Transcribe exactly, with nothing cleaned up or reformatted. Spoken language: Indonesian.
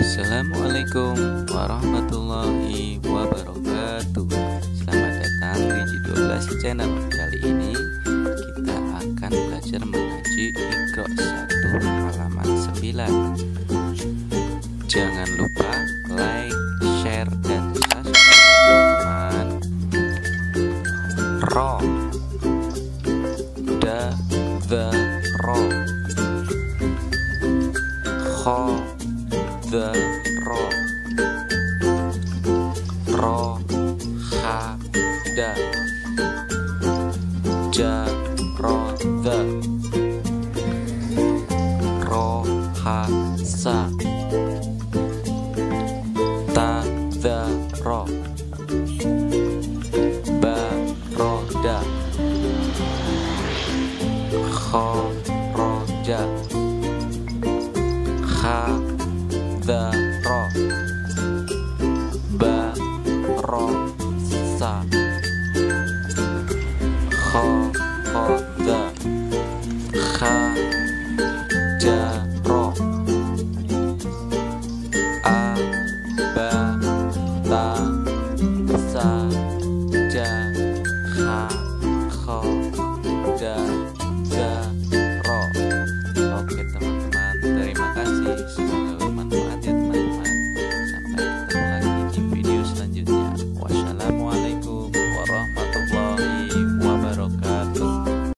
Assalamualaikum warahmatullahi wabarakatuh. Selamat datang di G dua belas Channel. Kali ini kita akan belajar mengaji Iqra satu halaman sembilan. Jangan lupa like, share, dan subscribe teman-teman. Ro, da, the, ro. Kho, the, ro. Ro, ha, da. Ja, ro, the. Ro, ha, sa. Ta, the, ro. Ba, ro, da. Kho, ro, ja. Ha, the, ro. Ba, ro, sa. Kho, ho, the. Ha, ja, ro. A, ba, ta, sa, ja, ha, kho, da, ga, ro. Oke teman-teman, terima kasih.